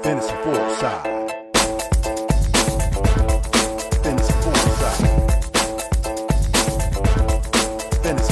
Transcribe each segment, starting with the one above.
Fantasy Foresight. Fantasy Foresight. Fantasy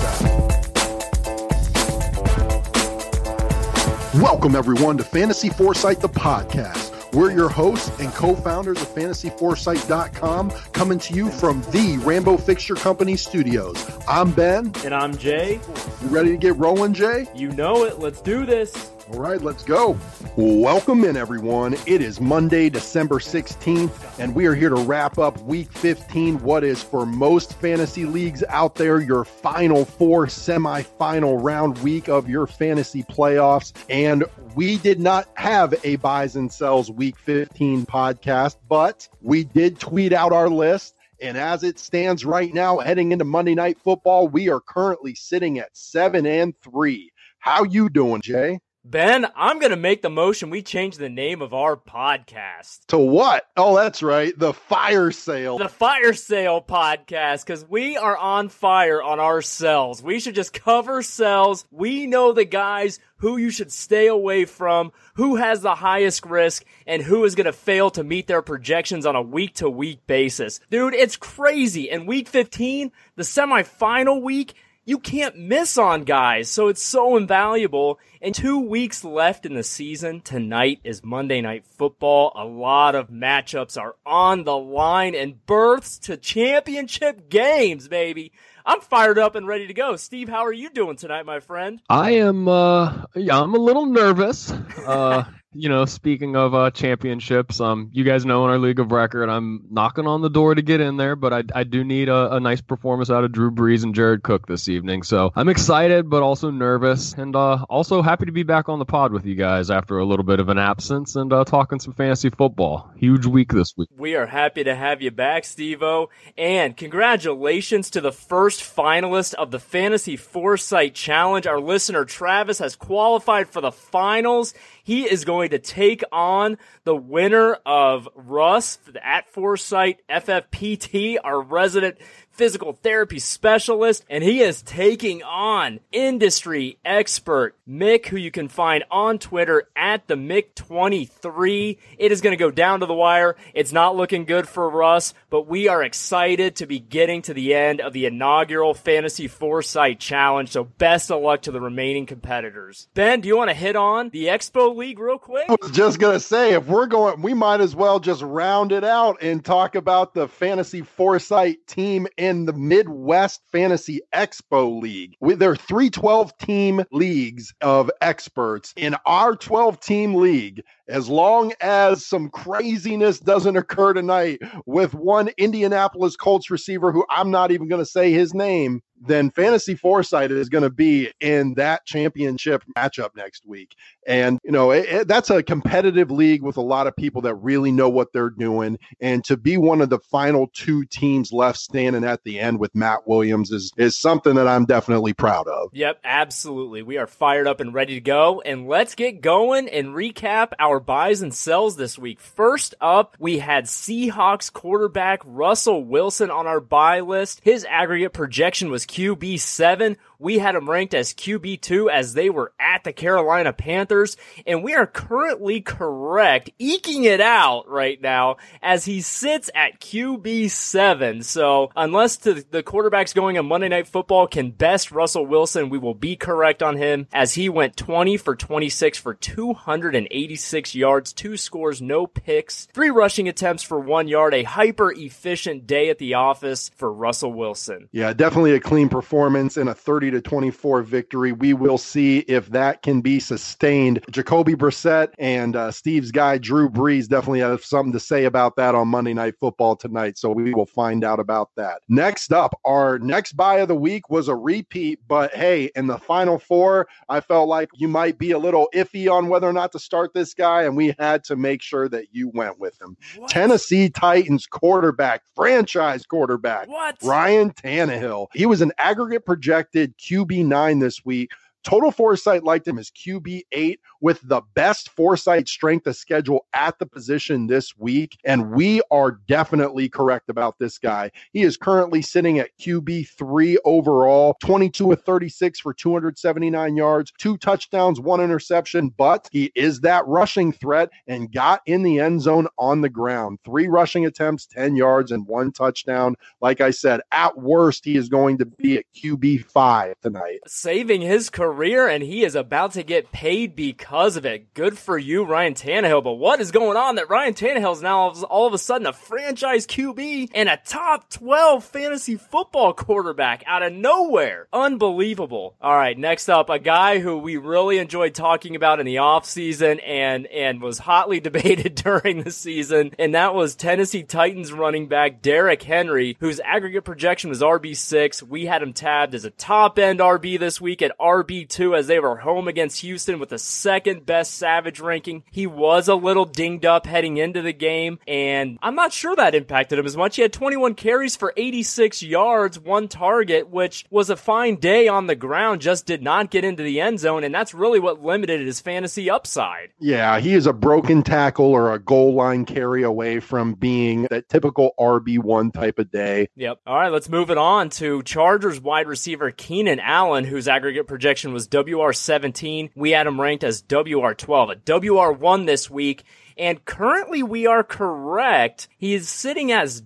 Foresight. Welcome everyone to Fantasy Foresight, the podcast. We're your hosts and co-founders of FantasyForesight.com, coming to you from the Rambo Fixture Company studios. I'm Ben. And I'm Jay. You ready to get rolling, Jay? You know it. Let's do this. All right, let's go. Welcome in, everyone. It is Monday, December 16th, and we are here to wrap up Week 15, what is for most fantasy leagues out there, your final four semifinal round week of your fantasy playoffs. And we did not have a buys and sells Week 15 podcast, but we did tweet out our list. And as it stands right now, heading into Monday Night Football, we are currently sitting at 7-3. How you doing, Jay? Ben, I'm going to make the motion we change the name of our podcast. To what? Oh, that's right. The Fire Sale. The Fire Sale podcast, because we are on fire on our sells. We should just cover sells. We know the guys who you should stay away from, who has the highest risk, and who is going to fail to meet their projections on a week-to-week basis. Dude, it's crazy. In Week 15, the semifinal week, you can't miss on guys, so it's so invaluable. And 2 weeks left in the season. Tonight is Monday Night Football. A lot of matchups are on the line and berths to championship games, baby. I'm fired up and ready to go. Steve, how are you doing tonight, my friend? I am, I'm a little nervous. Speaking of championships, you guys know in our league of record, I'm knocking on the door to get in there, but I do need a nice performance out of Drew Brees and Jared Cook this evening. So I'm excited, but also nervous, and also happy to be back on the pod with you guys after a little bit of an absence and talking some fantasy football. Huge week this week. We are happy to have you back, Steve-O, and congratulations to the first finalist of the Fantasy Foresight Challenge. Our listener Travis has qualified for the finals. He is going to take on the winner of Russ at Foresight FFPT, our resident physical therapy specialist, and he is taking on industry expert Mick, who you can find on Twitter at the Mick23. It is going to go down to the wire. It's not looking good for Russ, but we are excited to be getting to the end of the inaugural Fantasy Foresight Challenge, so best of luck to the remaining competitors. Ben, do you want to hit on the Expo League real quick? I was just going to say, if we're going, we might as well just round it out and talk about the Fantasy Foresight team in the Midwest Fantasy Expo League. There are 3 12-team leagues of experts. In our 12-team league, as long as some craziness doesn't occur tonight with one Indianapolis Colts receiver who I'm not even going to say his name, then Fantasy Foresight is going to be in that championship matchup next week. And, that's a competitive league with a lot of people that really know what they're doing. And to be one of the final 2 teams left standing at the end with Matt Williams is something that I'm definitely proud of. Yep, absolutely. We are fired up and ready to go. And let's get going and recap our buys and sells this week. First up, we had Seahawks quarterback Russell Wilson on our buy list. His aggregate projection was QB7. We had him ranked as QB2 as they were at the Carolina Panthers, and we are currently correct, eking it out right now as he sits at QB7. So unless the quarterbacks going on Monday Night Football can best Russell Wilson, we will be correct on him as he went 20 for 26 for 286 yards, 2 scores, no picks, 3 rushing attempts for 1 yard, a hyper-efficient day at the office for Russell Wilson. Yeah, definitely a clean performance in a 30-24 victory. We will see if that can be sustained. Jacoby Brissett and Steve's guy, Drew Brees, definitely have something to say about that on Monday Night Football tonight, so we will find out about that. Next up, our next buy of the week was a repeat, but hey, in the final 4, I felt like you might be a little iffy on whether or not to start this guy, and we had to make sure that you went with him. What? Tennessee Titans quarterback, franchise quarterback, What? Ryan Tannehill. He was an aggregate projected QB9 this week, Total Foresight liked him as QB8 with the best Foresight strength of schedule at the position this week. And we are definitely correct about this guy. He is currently sitting at QB3 overall, 22 of 36 for 279 yards, 2 touchdowns, 1 interception, but he is that rushing threat and got in the end zone on the ground. 3 rushing attempts, 10 yards, and 1 touchdown. Like I said, at worst, he is going to be at QB5 tonight. Saving his career, and he is about to get paid because of it. Good for you, Ryan Tannehill. But what is going on that Ryan Tannehill is now all of a sudden a franchise QB and a top 12 fantasy football quarterback out of nowhere? Unbelievable. All right, next up, a guy who we really enjoyed talking about in the offseason and was hotly debated during the season, and that was Tennessee Titans running back Derrick Henry, whose aggregate projection was RB6. We had him tabbed as a top-end RB this week at RB2 as they were home against Houston with the second best Savage ranking. He was a little dinged up heading into the game, and I'm not sure that impacted him as much. He had 21 carries for 86 yards, 1 target, which was a fine day on the ground, just did not get into the end zone, and that's really what limited his fantasy upside. Yeah, he is a broken tackle or a goal line carry away from being that typical RB1 type of day. Yep. All right, let's move it on to Chargers wide receiver Keenan Allen, whose aggregate projection was WR17. We had him ranked as WR12, a WR1 this week. And currently we are correct. He is sitting as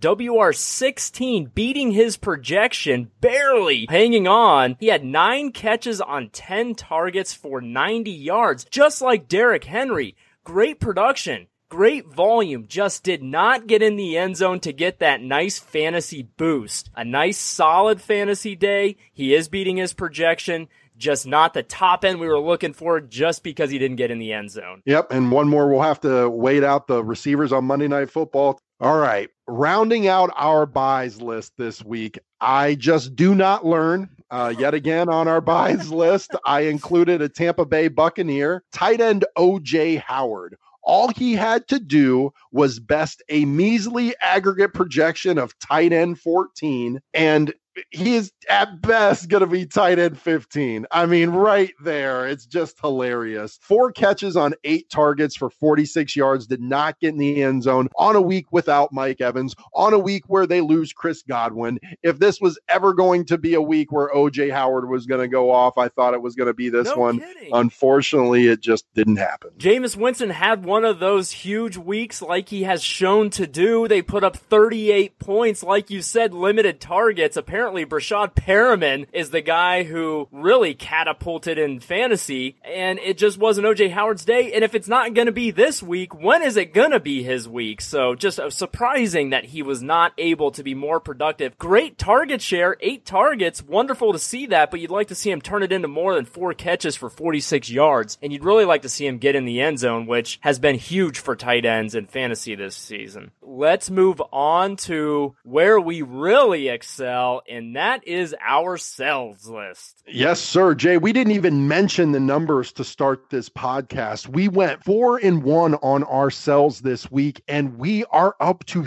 WR16, beating his projection, barely hanging on. He had 9 catches on 10 targets for 90 yards, just like Derrick Henry. Great production. Great volume, just did not get in the end zone to get that nice fantasy boost. A nice solid fantasy day. He is beating his projection, just not the top end we were looking for just because he didn't get in the end zone. Yep, and one more, we'll have to wait out the receivers on Monday Night Football. All right, rounding out our buys list this week, I just do not learn. Yet again on our buys list, I included a Tampa Bay Buccaneer, tight end O.J. Howard. All he had to do was best a measly aggregate projection of tight end 14, and he is at best going to be tight end 15. I mean, right there, it's just hilarious. 4 catches on 8 targets for 46 yards, did not get in the end zone on a week without Mike Evans, on a week where they lose Chris Godwin. If this was ever going to be a week where O.J. Howard was going to go off, I thought it was going to be this one. Kidding. Unfortunately, it just didn't happen. Jameis Winston had one of those huge weeks like he has shown to do. They put up 38 points, like you said, limited targets. Apparently, Brashad Perriman is the guy who really catapulted in fantasy, and it just wasn't O.J. Howard's day. And if it's not going to be this week, when is it going to be his week? So just surprising that he was not able to be more productive. Great target share, 8 targets, wonderful to see that, but you'd like to see him turn it into more than 4 catches for 46 yards, and you'd really like to see him get in the end zone, which has been huge for tight ends in fantasy this season. Let's move on to where we really excel, and that is our sells list. Yes, sir, Jay. We didn't even mention the numbers to start this podcast. We went 4-1 on our sells this week, and we are up to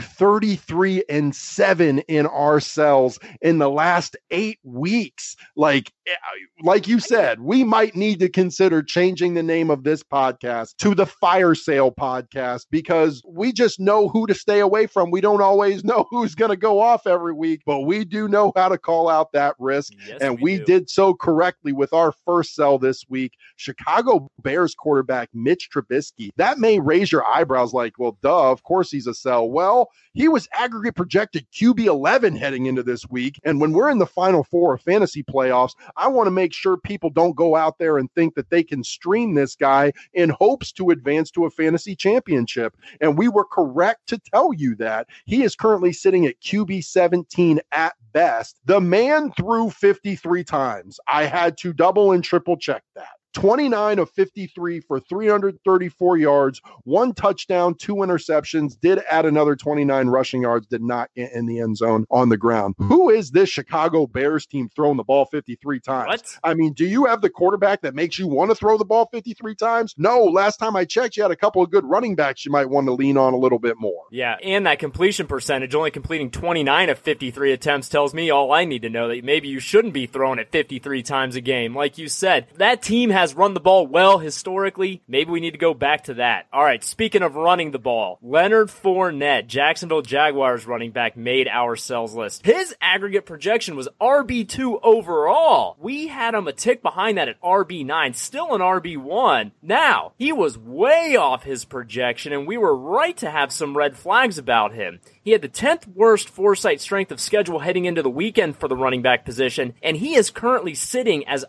33-7 in our sells in the last 8 weeks. Like you said, we might need to consider changing the name of this podcast to the Fire Sale Podcast, because we just know who to stay away from. We don't always know who's going to go off every week, but we do know how to call out that risk. Yes, and we did so correctly with our first sell this week. Chicago Bears quarterback Mitch Trubisky. That may raise your eyebrows like, well, duh, of course he's a sell. Well, he was aggregate projected QB 11 heading into this week. And when we're in the final 4 of fantasy playoffs, I want to make sure people don't go out there and think that they can stream this guy in hopes to advance to a fantasy championship. And we were correct to tell you that. He is currently sitting at QB 17 at best. The man threw 53 times. I had to double and triple check that. 29 of 53 for 334 yards, 1 touchdown, 2 interceptions, did add another 29 rushing yards, did not get in the end zone on the ground. Who is this Chicago Bears team throwing the ball 53 times? What? I mean, do you have the quarterback that makes you want to throw the ball 53 times? No, last time I checked, you had a couple of good running backs you might want to lean on a little bit more. Yeah, and that completion percentage, only completing 29 of 53 attempts, tells me all I need to know, that maybe you shouldn't be throwing it 53 times a game. Like you said, that team has run the ball well historically. Maybe we need to go back to that. All right, speaking of running the ball, Leonard Fournette, Jacksonville Jaguars running back, made our sells list. His aggregate projection was RB2 overall. We had him a tick behind that at RB9, still an RB1. Now, he was way off his projection, and we were right to have some red flags about him. He had the 10th worst Foresight strength of schedule heading into the weekend for the running back position, and he is currently sitting as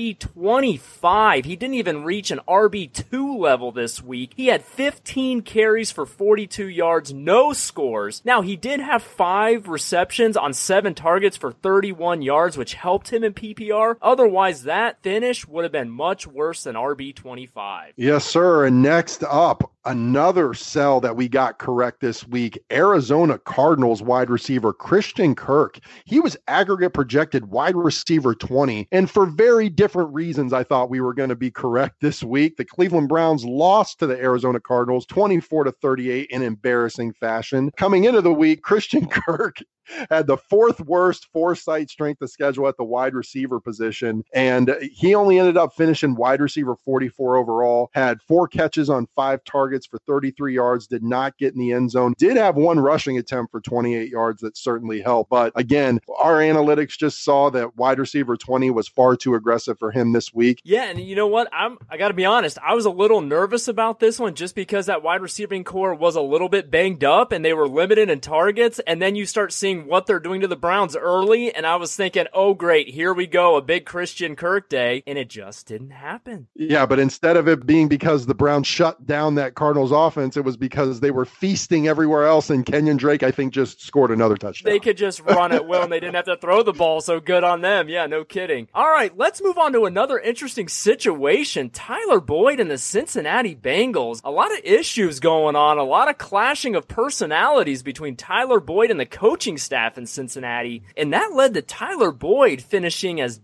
RB25. He didn't even reach an RB2 level this week. He had 15 carries for 42 yards, no scores. Now, he did have 5 receptions on 7 targets for 31 yards, which helped him in PPR. Otherwise, that finish would have been much worse than RB25. Yes, sir. And next up, another sell that we got correct this week, Arizona Cardinals wide receiver Christian Kirk. He was aggregate projected wide receiver 20, and for very different reasons I thought we were going to be correct this week. The Cleveland Browns lost to the Arizona Cardinals 24-38 in embarrassing fashion. Coming into the week, Christian Kirk had the 4th worst Foresight strength of schedule at the wide receiver position, and he only ended up finishing wide receiver 44 overall, had 4 catches on 5 targets for 33 yards, did not get in the end zone, did have 1 rushing attempt for 28 yards that certainly helped. But again, our analytics just saw that wide receiver 20 was far too aggressive for him this week. Yeah, and you know what? I got to be honest, I was a little nervous about this one just because that wide receiving core was a little bit banged up and they were limited in targets, and then you start seeing what they're doing to the Browns early, and I was thinking, oh great, here we go, a big Christian Kirk day, and it just didn't happen. Yeah, but instead of it being because the Browns shut down that Cardinals offense, it was because they were feasting everywhere else, and Kenyon Drake, I think, just scored another touchdown. They could just run at will, and they didn't have to throw the ball, so good on them. Yeah, no kidding. All right, let's move on to another interesting situation. Tyler Boyd and the Cincinnati Bengals. A lot of issues going on, a lot of clashing of personalities between Tyler Boyd and the coaching staff in Cincinnati, and that led to Tyler Boyd finishing as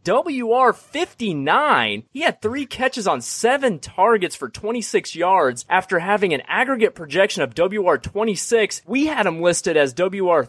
WR59. He had 3 catches on 7 targets for 26 yards after having an aggregate projection of WR26. We had him listed as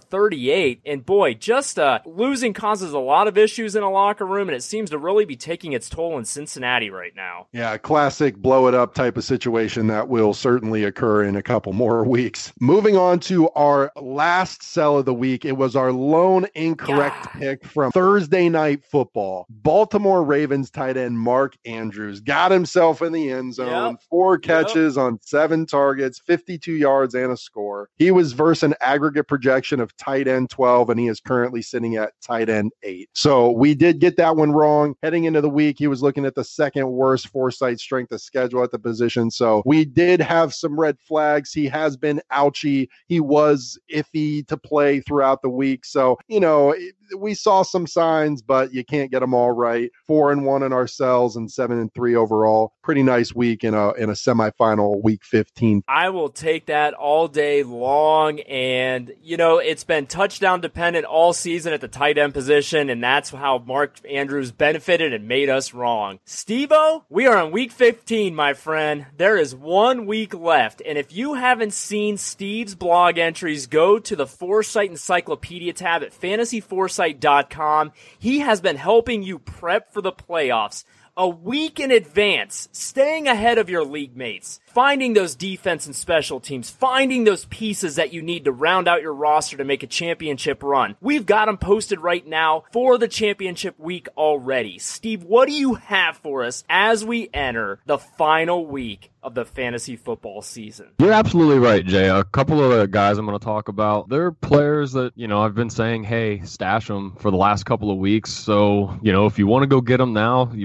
WR38, and boy, just losing causes a lot of issues in a locker room, and it seems to really be taking its toll in Cincinnati right now. Yeah, classic blow it up type of situation that will certainly occur in a couple more weeks. Moving on to our last sell of the week, it was our lone incorrect pick from Thursday Night Football. Baltimore Ravens tight end Mark Andrews got himself in the end zone, 4 catches on 7 targets, 52 yards and a score. He was versus an aggregate projection of tight end 12, and he is currently sitting at tight end 8. So we did get that one wrong. Heading into the week, he was looking at the 2nd worst Foresight strength of schedule at the position. So we did have some red flags. He has been ouchy. He was iffy to play throughout the week. So, you know, we saw some signs, but you can't get them all right. 4-1 in our cells and 7-3 overall. Pretty nice week in a semifinal week 15. I will take that all day long. And, you know, it's been touchdown dependent all season at the tight end position, and that's how Mark Andrews benefited and made us wrong. Steve-O, we are on week 15, my friend. There is 1 week left, and if you haven't seen Steve's blog entries, go to the Foresight Encyclopedia tab at fantasyforesight.com. He has been helping you prep for the playoffs a week in advance, staying ahead of your league mates, finding those defense and special teams, finding those pieces that you need to round out your roster to make a championship run. We've got them posted right now for the championship week already. Steve, what do you have for us as we enter the final week of the fantasy football season? You're absolutely right, Jay. A couple of the guys I'm going to talk about, they're players that, you know, I've been saying, hey, stash them for the last couple of weeks. So, you know, if you want to go get them now, you probably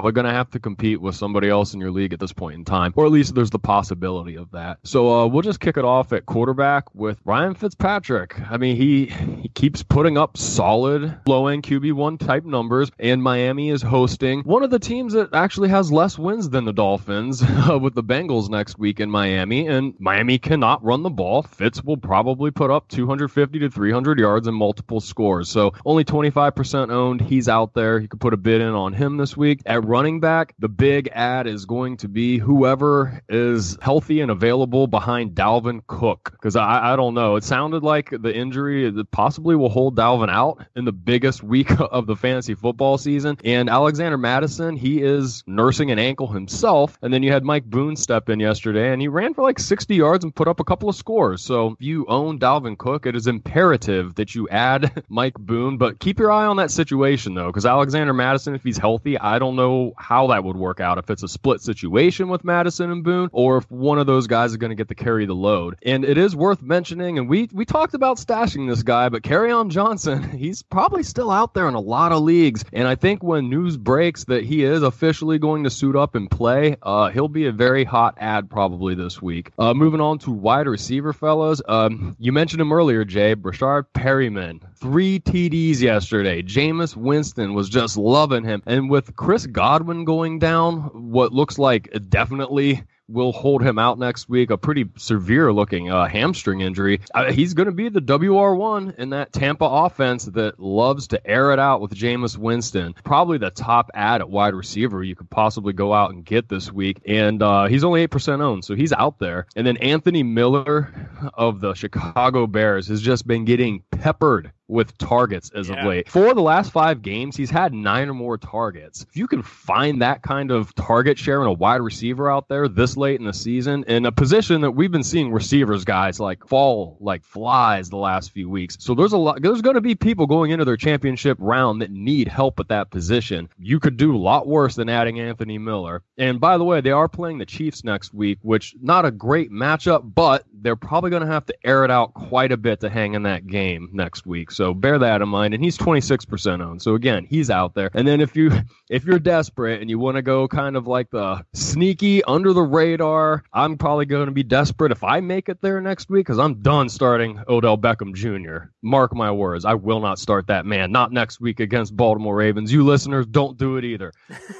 probably going to have to compete with somebody else in your league at this point in time, or at least there's the possibility of that. So we'll just kick it off at quarterback with Ryan Fitzpatrick. I mean, he keeps putting up solid low-end QB1 type numbers, and Miami is hosting one of the teams that actually has less wins than the Dolphins with the Bengals next week in Miami, and Miami cannot run the ball. Fitz will probably put up 250 to 300 yards and multiple scores. So only 25% owned. He's out there. You could put a bid in on him this week. At running back, the big ad is going to be whoever is healthy and available behind Dalvin Cook, because I don't know. It sounded like the injury possibly will hold Dalvin out in the biggest week of the fantasy football season. And Alexander Mattison, he is nursing an ankle himself. And then you had Mike Boone step in yesterday, and he ran for like 60 yards and put up a couple of scores. So if you own Dalvin Cook, it is imperative that you add Mike Boone. But keep your eye on that situation, though, because Alexander Mattison, if he's healthy, I don't know how that would work out. If it's a split situation with Mattison and Boone, or if one of those guys is going to get to carry the load. And it is worth mentioning, and we talked about stashing this guy, but Kerryon Johnson, he's probably still out there in a lot of leagues. And I think when news breaks that he is officially going to suit up and play, he'll be a very hot ad probably this week. Moving on to wide receiver, fellas. You mentioned him earlier, Jay. Brashard Perryman, 3 TDs yesterday. Jameis Winston was just loving him. And with Chris Godwin going down, what looks like definitely will hold him out next week, a pretty severe-looking hamstring injury. He's going to be the WR1 in that Tampa offense that loves to air it out with Jameis Winston. Probably the top ad at wide receiver you could possibly go out and get this week. And he's only 8% owned, so he's out there. And then Anthony Miller of the Chicago Bears has just been getting peppered with targets as of late. For the last 5 games, he's had 9 or more targets. If you can find that kind of target share in a wide receiver out there this late in the season, in a position that we've been seeing receivers guys like fall like flies the last few weeks. So there's going to be people going into their championship round that need help at that position. You could do a lot worse than adding Anthony Miller. And by the way, they are playing the Chiefs next week, which not a great matchup, but they're probably going to have to air it out quite a bit to hang in that game next week. So bear that in mind. And he's 26% owned. So again, he's out there. And then if you're desperate and you want to go kind of like the sneaky under the radar, I'm probably going to be desperate if I make it there next week, because I'm done starting Odell Beckham Jr. Mark my words. I will not start that man. Not next week against Baltimore Ravens. You listeners, don't do it either.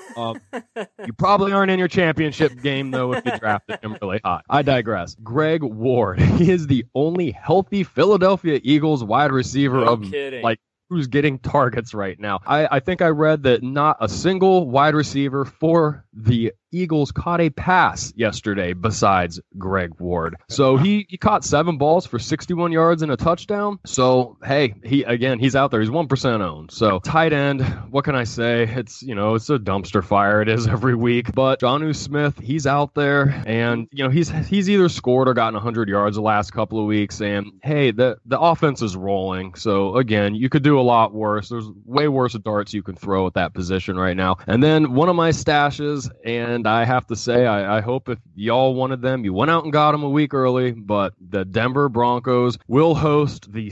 You probably aren't in your championship game, though, if you drafted him really hot. I digress. Greg Ward. He is the only healthy Philadelphia Eagles wide receiver who's getting targets right now. I think I read that not a single wide receiver for the Eagles caught a pass yesterday besides Greg Ward. So he caught 7 balls for 61 yards and a touchdown. So, hey, he's out there. He's 1% owned. So tight end, what can I say? It's a dumpster fire. It is every week. But Jonnu Smith, he's out there, and he's either scored or gotten 100 yards the last couple of weeks. And hey, the offense is rolling. So again, you could do a lot worse. There's way worse darts you can throw at that position right now. And then one of my stashes, and I have to say, I hope if y'all wanted them, you went out and got them a week early, but the Denver Broncos will host the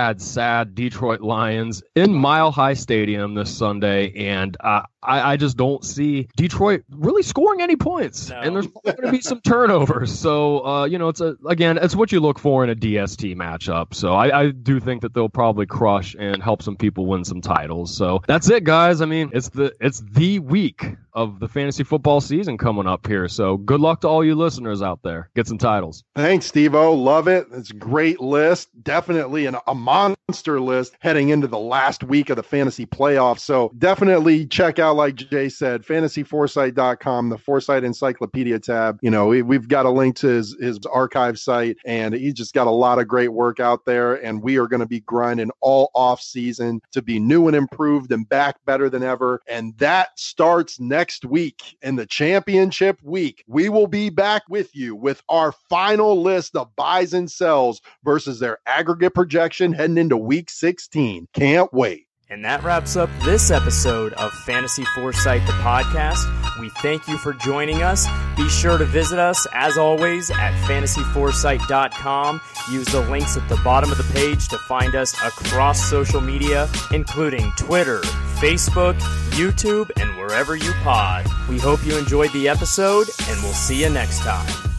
sad Detroit Lions in Mile High Stadium this Sunday, and I just don't see Detroit really scoring any points, and there's going to be some turnovers. So, it's what you look for in a DST matchup. So I do think that they'll probably crush and help some people win some titles. So that's it, guys. I mean, it's the week of the fantasy football season coming up here. So good luck to all you listeners out there. Get some titles. Thanks, Steve-O. Love it. It's a great list. Definitely a monster list heading into the last week of the fantasy playoffs. So definitely check out, like Jay said, fantasyforesight.com, the Foresight Encyclopedia tab. We've got a link to his archive site, and he's just got a lot of great work out there. And we are going to be grinding all off season to be new and improved and back better than ever. And that starts next week in the championship week. We will be back with you with our final list of buys and sells versus their aggregate projection heading into week 16. Can't wait. And that wraps up this episode of Fantasy Foresight, the podcast. We thank you for joining us. Be sure to visit us, as always, at fantasyforesight.com. Use the links at the bottom of the page to find us across social media, including Twitter, Facebook, YouTube, and wherever you pod. We hope you enjoyed the episode, and we'll see you next time.